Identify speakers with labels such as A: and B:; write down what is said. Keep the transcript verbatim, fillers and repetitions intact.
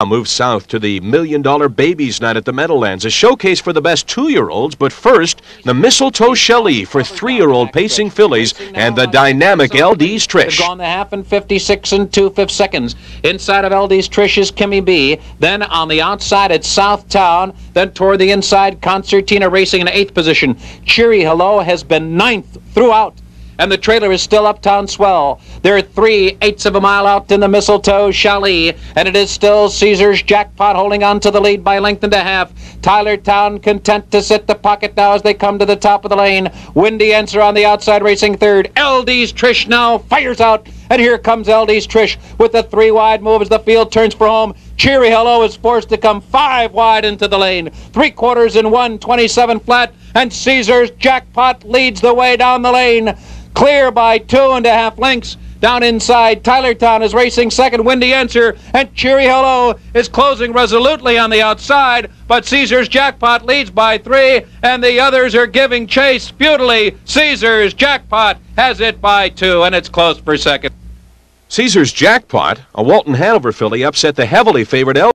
A: Move south to the Million Dollar Babies Night at the Meadowlands, a showcase for the best two-year-olds. But first, the Mistletoe Shelley for three-year-old pacing fillies and the dynamic L D's Trish.
B: Gone the half in fifty-six and two-fifths seconds. Inside of L D's Trish is Kimmy B. Then on the outside it's Southtown. Then toward the inside, Concertina racing in eighth position. Cheery Hello has been ninth throughout. And the trailer is still Uptown Swell. They're three eighths of a mile out in the Mistletoe Shelley, and it is still Caesar's Jackpot holding on to the lead by length and a half. Tylertown content to sit the pocket now as they come to the top of the lane. Windy Answer on the outside racing third. L D's Trish now fires out, and here comes L D's Trish with a three wide move as the field turns for home. Cheery Hello is forced to come five wide into the lane. Three quarters in one, twenty-seven flat, and Caesar's Jackpot leads the way down the lane. Clear by two and a half lengths. Down inside, Tylertown is racing second, Windy Answer, and Cheery Hello is closing resolutely on the outside, but Caesar's Jackpot leads by three, and the others are giving chase futilely. Caesar's Jackpot has it by two, and it's close for second.
A: Caesar's Jackpot, a Walton Hanover filly, upset the heavily favored L